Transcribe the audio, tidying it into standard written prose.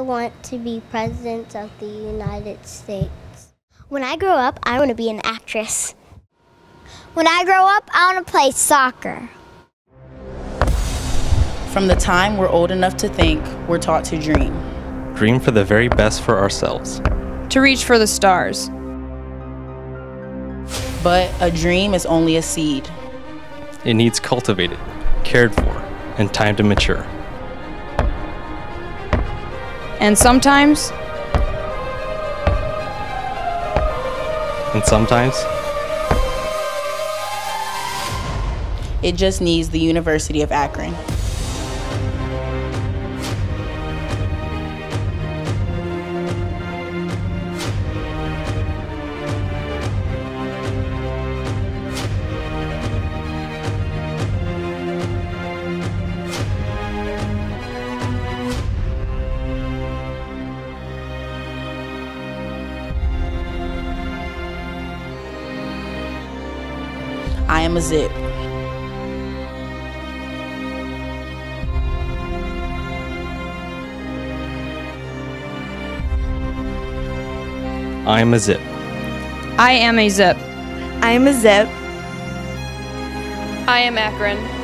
want to be president of the United States. When I grow up, I want to be an actress. When I grow up, I want to play soccer. From the time we're old enough to think, we're taught to dream. Dream for the very best for ourselves. To reach for the stars. But a dream is only a seed. It needs cultivated, cared for, and time to mature. And sometimes, it just needs the University of Akron. I am a zip. I am a zip. I am a zip. I am a zip. I am Akron.